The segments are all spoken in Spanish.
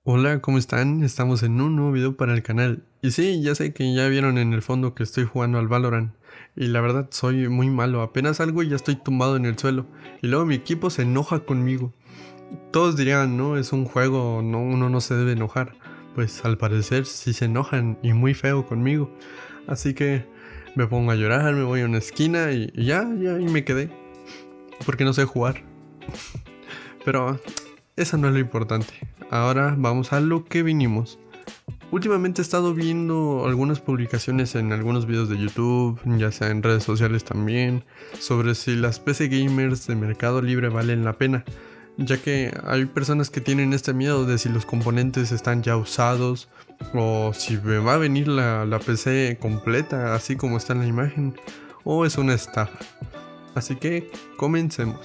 Hola, ¿cómo están? Estamos en un nuevo video para el canal. Y sí, ya sé que ya vieron en el fondo que estoy jugando al Valorant. Y la verdad soy muy malo, apenas salgo y ya estoy tumbado en el suelo. Y luego mi equipo se enoja conmigo. Todos dirían, no, es un juego, no, uno no se debe enojar. Pues al parecer sí se enojan y muy feo conmigo. Así que me pongo a llorar, me voy a una esquina y ya, y me quedé. Porque no sé jugar. Pero eso no es lo importante. Ahora vamos a lo que vinimos. Últimamente he estado viendo algunas publicaciones en algunos videos de YouTube, ya sea en redes sociales también, sobre si las PC gamers de Mercado Libre valen la pena, ya que hay personas que tienen este miedo de si los componentes están ya usados o si me va a venir la PC completa así como está en la imagen o es una estafa. Así que comencemos.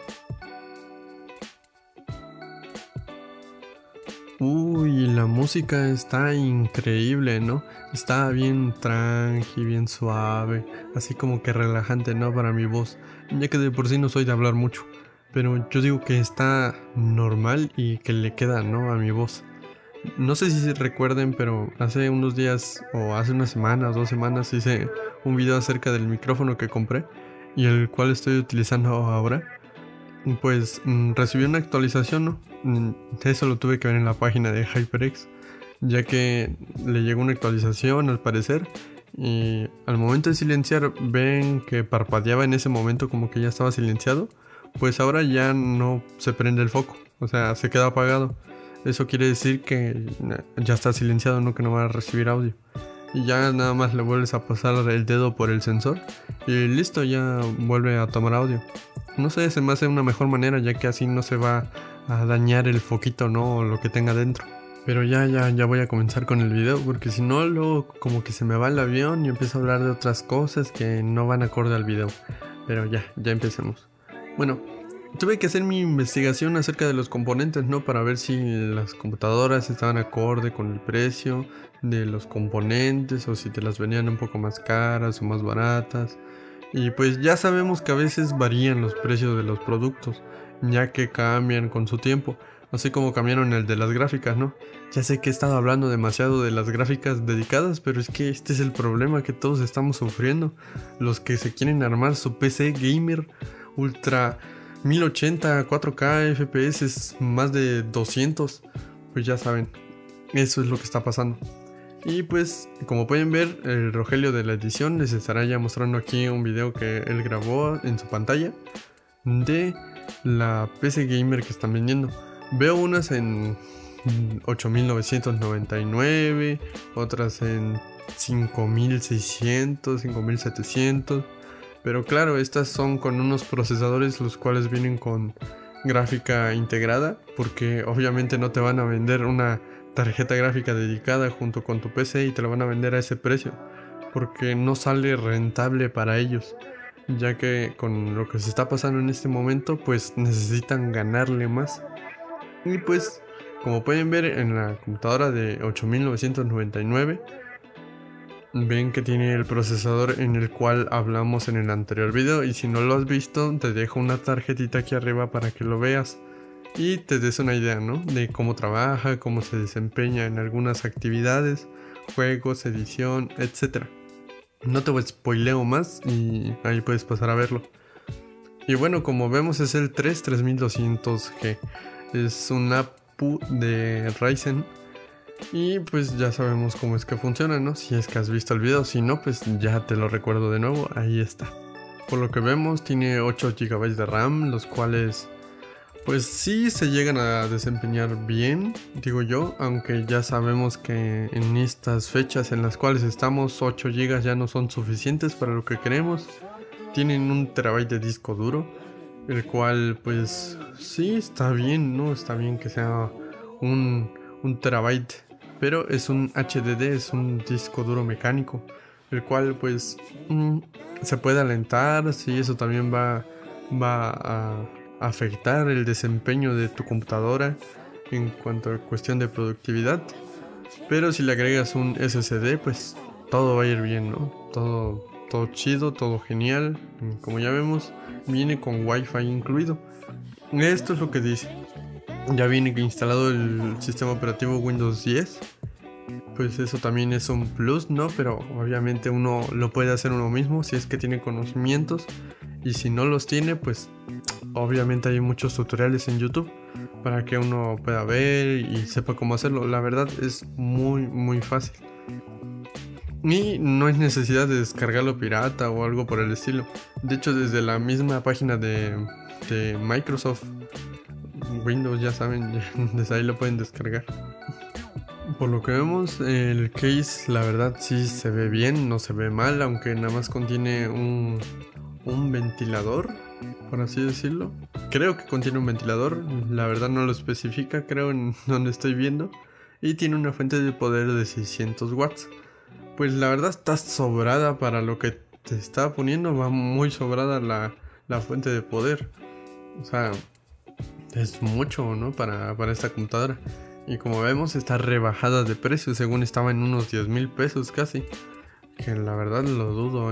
Uy, la música está increíble, ¿no? Está bien tranqui, bien suave, así como que relajante, ¿no? Para mi voz, ya que de por sí no soy de hablar mucho, pero yo digo que está normal y que le queda, ¿no? A mi voz. No sé si se recuerden, pero hace unos días o hace unas semanas, 2 semanas, hice un video acerca del micrófono que compré y el cual estoy utilizando ahora. Pues recibí una actualización, ¿no? Eso lo tuve que ver en la página de HyperX, ya que le llegó una actualización al parecer y al momento de silenciar ven que parpadeaba en ese momento como que ya estaba silenciado, pues ahora ya no se prende el foco, o sea, se queda apagado. Eso quiere decir que ya está silenciado, no que no va a recibir audio. Y ya nada más le vuelves a pasar el dedo por el sensor y listo, ya vuelve a tomar audio. No sé, se me hace una mejor manera ya que así no se va a dañar el foquito, ¿no? O lo que tenga dentro. Pero ya voy a comenzar con el video porque si no luego como que se me va el avión y empiezo a hablar de otras cosas que no van acorde al video. Pero ya empecemos. Bueno, tuve que hacer mi investigación acerca de los componentes, ¿no? Para ver si las computadoras estaban acorde con el precio de los componentes o si te las venían un poco más caras o más baratas. Y pues ya sabemos que a veces varían los precios de los productos, ya que cambian con su tiempo, así como cambiaron el de las gráficas, ¿no? Ya sé que he estado hablando demasiado de las gráficas dedicadas, pero es que este es el problema que todos estamos sufriendo. Los que se quieren armar su PC gamer ultra 1080, 4K, FPS más de 200, pues ya saben, eso es lo que está pasando. Y pues como pueden ver, el Rogelio de la edición les estará ya mostrando aquí un video que él grabó en su pantalla de la PC Gamer que están vendiendo. Veo unas en 8999, otras en 5600, 5700. Pero claro, estas son con unos procesadores los cuales vienen con gráfica integrada, porque obviamente no te van a vender una tarjeta gráfica dedicada junto con tu PC y te lo van a vender a ese precio, porque no sale rentable para ellos, ya que con lo que se está pasando en este momento, pues necesitan ganarle más. Y pues, como pueden ver en la computadora de 8999, ven que tiene el procesador en el cual hablamos en el anterior video, y si no lo has visto te dejo una tarjetita aquí arriba para que lo veas y te des una idea, ¿no? De cómo trabaja, cómo se desempeña en algunas actividades, juegos, edición, etcétera. No te spoileo más y ahí puedes pasar a verlo. Y bueno, como vemos es el 3200G, es una APU de Ryzen. Y pues ya sabemos cómo es que funciona, ¿no? Si es que has visto el video, si no, pues ya te lo recuerdo de nuevo, ahí está. Por lo que vemos tiene 8 GB de RAM, los cuales pues sí se llegan a desempeñar bien, digo yo, aunque ya sabemos que en estas fechas en las cuales estamos 8 GB ya no son suficientes para lo que queremos. Tienen 1 TB de disco duro, el cual pues sí está bien, ¿no? Está bien que sea un terabyte, pero es un HDD, es un disco duro mecánico, el cual pues se puede alentar, sí, eso también va a afectar el desempeño de tu computadora en cuanto a cuestión de productividad. Pero si le agregas un SSD, pues todo va a ir bien, ¿no? Todo chido, todo genial. Como ya vemos, viene con Wi-Fi incluido. Esto es lo que dice. Ya viene instalado el sistema operativo Windows 10. Pues eso también es un plus, ¿no? Pero obviamente uno lo puede hacer uno mismo si es que tiene conocimientos. Y si no los tiene, pues obviamente hay muchos tutoriales en YouTube para que uno pueda ver y sepa cómo hacerlo. La verdad es muy fácil. Y no hay necesidad de descargarlo pirata o algo por el estilo. De hecho, desde la misma página de Microsoft Windows, ya saben, desde ahí lo pueden descargar. Por lo que vemos, el case la verdad sí se ve bien, no se ve mal, aunque nada más contiene un ventilador, por así decirlo. Creo que contiene un ventilador, la verdad no lo especifica, creo en donde estoy viendo. Y tiene una fuente de poder de 600 watts. Pues la verdad está sobrada para lo que te está poniendo, va muy sobrada la fuente de poder. O sea, es mucho, ¿no? Para esta computadora. Y como vemos está rebajada de precio, según estaba en unos 10,000 pesos casi. Que la verdad lo dudo,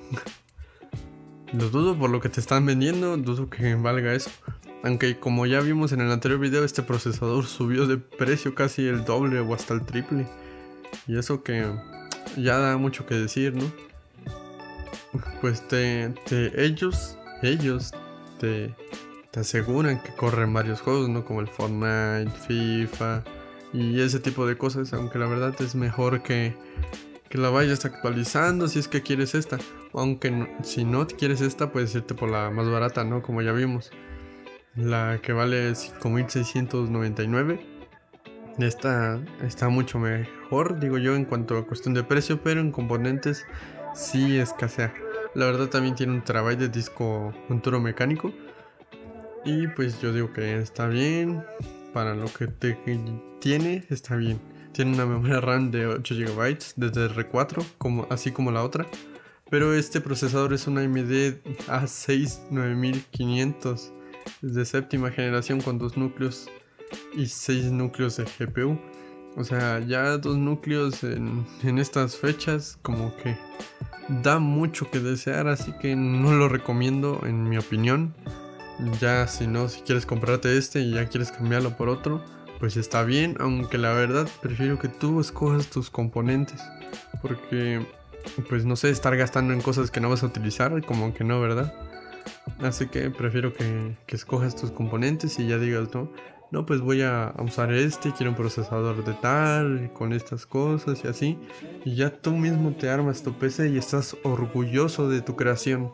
Lo dudo por lo que te están vendiendo, dudo que valga eso. Aunque como ya vimos en el anterior video, este procesador subió de precio casi el doble o hasta el triple. Y eso que ya da mucho que decir, ¿no? Pues ellos te aseguran que corren varios juegos, ¿no? Como el Fortnite, FIFA y ese tipo de cosas. Aunque la verdad es mejor que la vayas actualizando si es que quieres esta. Aunque si no quieres esta, puedes irte por la más barata, ¿no? Como ya vimos. La que vale 5,699. Esta está mucho mejor, digo yo, en cuanto a cuestión de precio, pero en componentes sí escasea. La verdad también tiene 1 TB de disco duro mecánico. Y pues yo digo que está bien. Para lo que tiene, está bien. Tiene una memoria RAM de 8 GB de DDR4, así como la otra. Pero este procesador es un AMD A6 9500. Es de 7ª generación con 2 núcleos y 6 núcleos de GPU. O sea, ya 2 núcleos en estas fechas como que da mucho que desear, así que no lo recomiendo en mi opinión. Ya si quieres comprarte este y ya quieres cambiarlo por otro, pues está bien, aunque la verdad prefiero que tú escojas tus componentes, porque pues no sé, estar gastando en cosas que no vas a utilizar, como que no, ¿verdad? Así que prefiero que escojas tus componentes y ya digas, no, pues voy a usar quiero un procesador de tal, con estas cosas y así. Y ya tú mismo te armas tu PC y estás orgulloso de tu creación.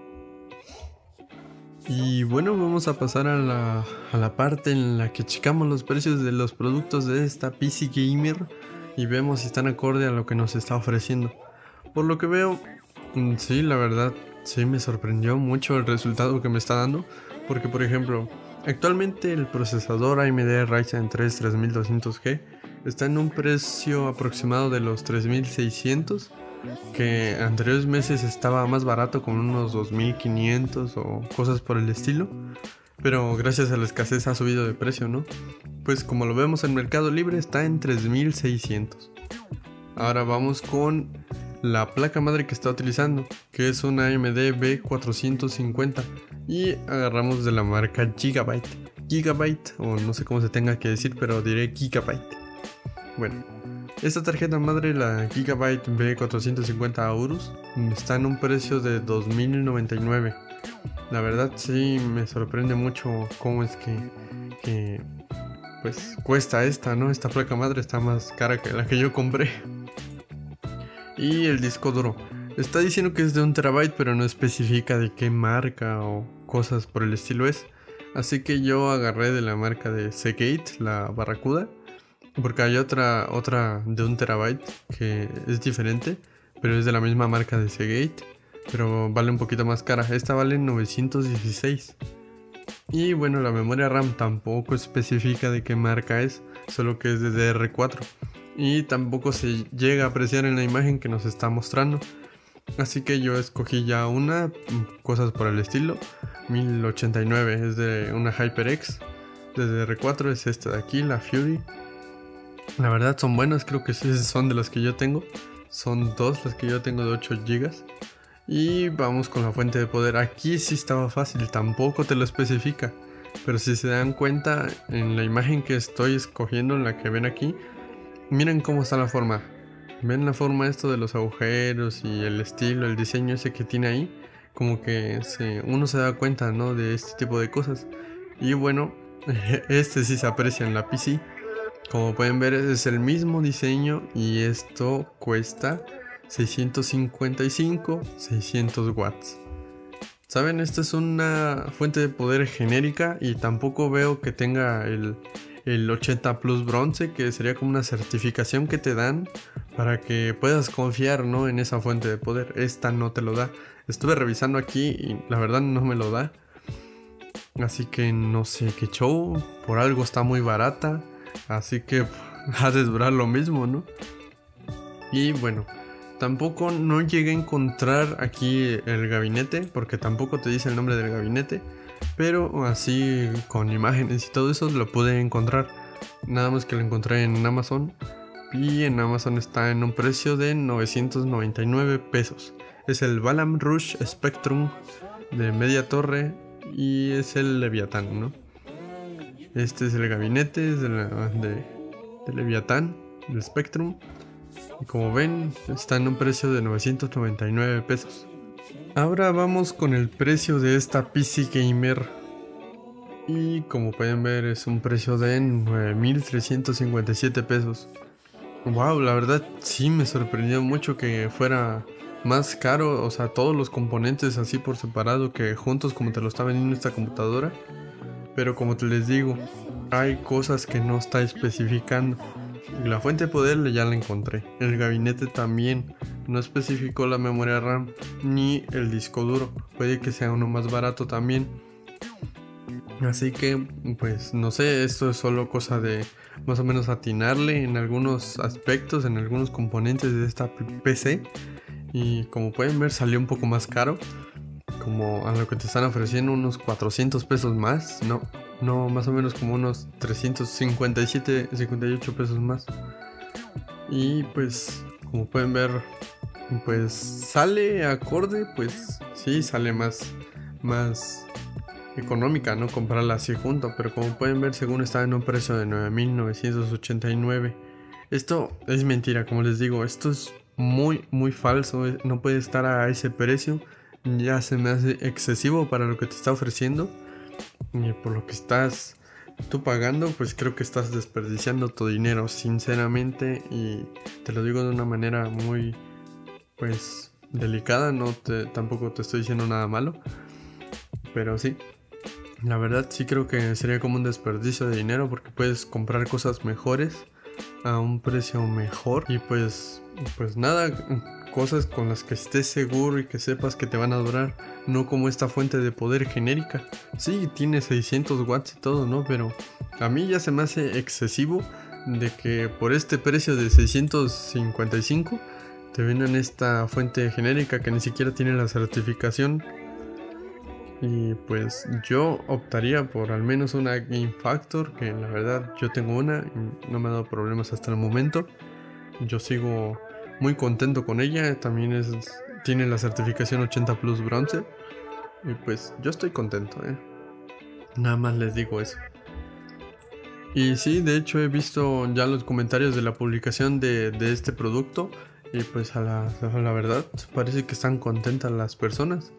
Y bueno, vamos a pasar a la parte en la que checamos los precios de los productos de esta PC Gamer y vemos si están acorde a lo que nos está ofreciendo. Por lo que veo, sí, la verdad, sí me sorprendió mucho el resultado que me está dando, porque por ejemplo, actualmente el procesador AMD Ryzen 3 3200G está en un precio aproximado de los 3600, que anteriores meses estaba más barato con unos 2500 o cosas por el estilo, pero gracias a la escasez ha subido de precio, ¿no? Pues como lo vemos en Mercado Libre está en 3600. Ahora vamos con la placa madre que está utilizando, que es una AMD B450, y agarramos de la marca Gigabyte, o no sé cómo se tenga que decir, pero diré Gigabyte. Bueno, esta tarjeta madre, la Gigabyte B450 Aorus, está en un precio de 2099. La verdad sí me sorprende mucho cómo es que pues cuesta esta placa madre está más cara que la que yo compré. Y el disco duro está diciendo que es de 1 TB, pero no especifica de qué marca o cosas por el estilo es. Así que yo agarré de la marca de Seagate, la Barracuda, porque hay otra de 1 TB que es diferente, pero es de la misma marca de Seagate, pero vale un poquito más cara. Esta vale 916. Y bueno, la memoria RAM tampoco especifica de qué marca es, solo que es de DDR4. Y tampoco se llega a apreciar en la imagen que nos está mostrando. Así que yo escogí ya cosas por el estilo. 1089 es de una HyperX. De DDR4 es esta de aquí, la Fury. La verdad son buenas, creo que sí son de las que yo tengo. Son 2 las que yo tengo de 8 GB. Y vamos con la fuente de poder. Aquí sí estaba fácil, tampoco te lo especifica. Pero si se dan cuenta en la imagen que estoy escogiendo, en la que ven aquí, miren cómo está la forma. Ven la forma esto de los agujeros y el estilo, el diseño ese que tiene ahí. Como que uno se da cuenta, ¿no? De este tipo de cosas. Y bueno, este sí se aprecia en la PC. Como pueden ver es el mismo diseño y esto cuesta 655, 600 watts. Saben, esta es una fuente de poder genérica y tampoco veo que tenga el 80 Plus bronce, que sería como una certificación que te dan para que puedas confiar, ¿no?, en esa fuente de poder. Esta no te lo da. Estuve revisando aquí y la verdad no me lo da. Así que no sé qué show, por algo está muy barata. Así que ha de durar lo mismo, ¿no? Y bueno, tampoco no llegué a encontrar aquí el gabinete, porque tampoco te dice el nombre del gabinete. Pero así con imágenes y todo eso lo pude encontrar. Nada más que lo encontré en Amazon. Y en Amazon está en un precio de 999 pesos. Es el Balam Rouge Spectrum de media torre y es el Leviatán, ¿no? Este es el gabinete de Leviatán, del Spectrum. Y como ven, está en un precio de 999 pesos. Ahora vamos con el precio de esta PC Gamer. Y como pueden ver es un precio de 9,357 pesos. Wow, la verdad sí me sorprendió mucho que fuera más caro, o sea, todos los componentes así por separado que juntos como te lo está vendiendo esta computadora. Pero como te les digo, hay cosas que no está especificando. Y la fuente de poder ya la encontré. El gabinete también no especificó la memoria RAM ni el disco duro. Puede que sea uno más barato también. Así que pues no sé, esto es solo cosa de más o menos atinarle en algunos aspectos, en algunos componentes de esta PC. Y como pueden ver salió un poco más caro, como a lo que te están ofreciendo unos 400 pesos más, no, más o menos como unos 357, 58 pesos más. Y pues como pueden ver, pues sale acorde, pues sí, sale más económica, ¿no?, comprarla así junto. Pero como pueden ver, según está en un precio de 9,989. Esto es mentira, como les digo, esto es muy falso, no puede estar a ese precio. Ya se me hace excesivo para lo que te está ofreciendo y por lo que estás tú pagando. Pues creo que estás desperdiciando tu dinero, sinceramente, y te lo digo de una manera muy pues delicada. Tampoco te estoy diciendo nada malo, pero sí, la verdad sí creo que sería como un desperdicio de dinero, porque puedes comprar cosas mejores a un precio mejor y pues nada, cosas con las que estés seguro y que sepas que te van a durar, no como esta fuente de poder genérica. Sí, tiene 600 watts y todo, ¿no? Pero a mí ya se me hace excesivo de que por este precio de 655 te vendan esta fuente genérica que ni siquiera tiene la certificación. Y pues yo optaría por al menos una Game Factor, que la verdad yo tengo una y no me ha dado problemas hasta el momento. Yo sigo muy contento con ella. También tiene la certificación 80 Plus bronce. Y pues yo estoy contento, nada más les digo eso. Y sí, de hecho he visto ya los comentarios de la publicación de este producto. Y pues a la verdad parece que están contentas las personas.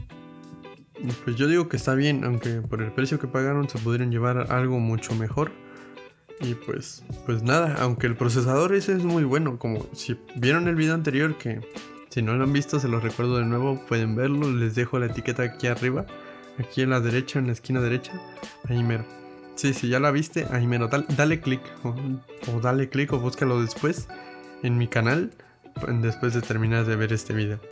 Pues yo digo que está bien, aunque por el precio que pagaron se pudieron llevar algo mucho mejor. Y pues nada, aunque el procesador ese es muy bueno. Como si vieron el video anterior, que si no lo han visto se los recuerdo de nuevo, pueden verlo. Les dejo la etiqueta aquí arriba, aquí en la derecha, en la esquina derecha, ahí mero. Sí, si ya la viste, ahí mero, dale click o dale click o búscalo después en mi canal, después de terminar de ver este video.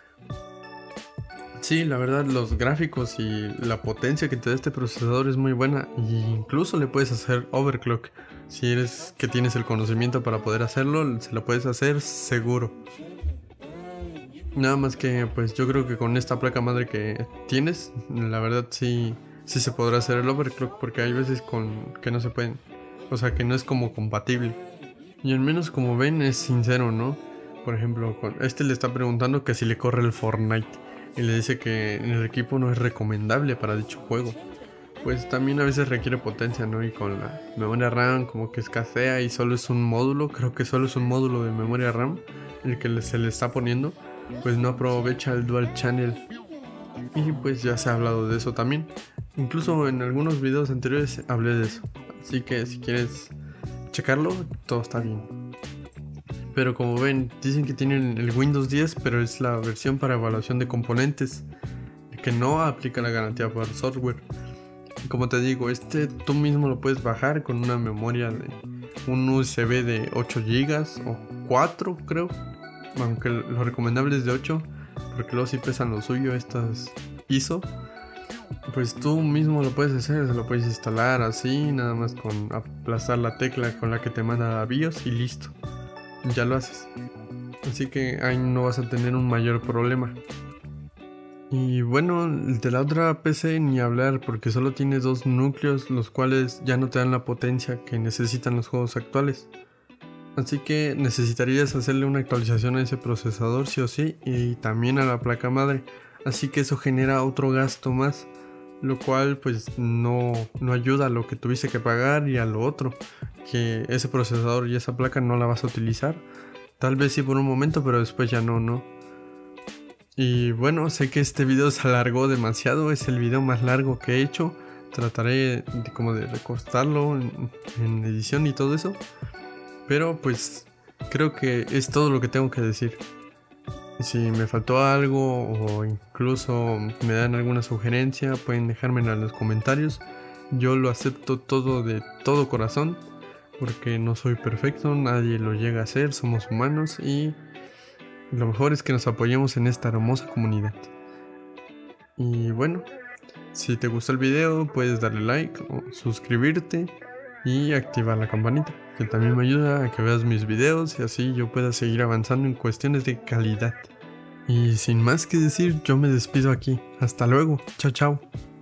Sí, la verdad los gráficos y la potencia que te da este procesador es muy buena, e incluso le puedes hacer overclock. Si eres que tienes el conocimiento para poder hacerlo, se lo puedes hacer seguro. Nada más que pues yo creo que con esta placa madre que tienes, la verdad sí se podrá hacer el overclock, porque hay veces que no se pueden, o sea que no es como compatible. Y al menos como ven es sincero, ¿no? Por ejemplo, le está preguntando que si le corre el Fortnite. Y le dice que en el equipo no es recomendable para dicho juego. pues también a veces requiere potencia, ¿no? Y con la memoria RAM como que escasea y solo es un módulo, creo que solo es un módulo de memoria RAM el que se le está poniendo, pues no aprovecha el dual channel. Y pues ya se ha hablado de eso también. Incluso en algunos videos anteriores hablé de eso. Así que si quieres checarlo, todo está bien. Pero como ven, dicen que tienen el Windows 10, pero es la versión para evaluación de componentes, que no aplica la garantía por software. Y como te digo, tú mismo lo puedes bajar con una memoria de un USB de 8 GB o 4 creo. Aunque lo recomendable es de 8, porque luego sí pesan lo suyo estas ISO. Pues tú mismo lo puedes hacer, se lo puedes instalar así, nada más con aplastar la tecla con la que te manda la BIOS y listo, ya lo haces. Así que ahí no vas a tener un mayor problema. Y bueno, de la otra PC ni hablar, porque solo tiene 2 núcleos, los cuales ya no te dan la potencia que necesitan los juegos actuales. Así que necesitarías hacerle una actualización a ese procesador sí o sí, y también a la placa madre. Así que eso genera otro gasto más, lo cual pues no ayuda a lo que tuviste que pagar y a lo otro, que ese procesador y esa placa no la vas a utilizar. Tal vez sí por un momento, pero después ya no. Y bueno, sé que este video se alargó demasiado, es el video más largo que he hecho. Trataré de recortarlo en edición y todo eso. Pero pues creo que es todo lo que tengo que decir. Si me faltó algo o incluso me dan alguna sugerencia, pueden dejármela en los comentarios. Yo lo acepto todo de todo corazón, porque no soy perfecto, nadie lo llega a ser, somos humanos y lo mejor es que nos apoyemos en esta hermosa comunidad. Y bueno, si te gustó el video puedes darle like o suscribirte y activar la campanita, que también me ayuda a que veas mis videos y así yo pueda seguir avanzando en cuestiones de calidad. Y sin más que decir, yo me despido aquí. Hasta luego. Chao, chao.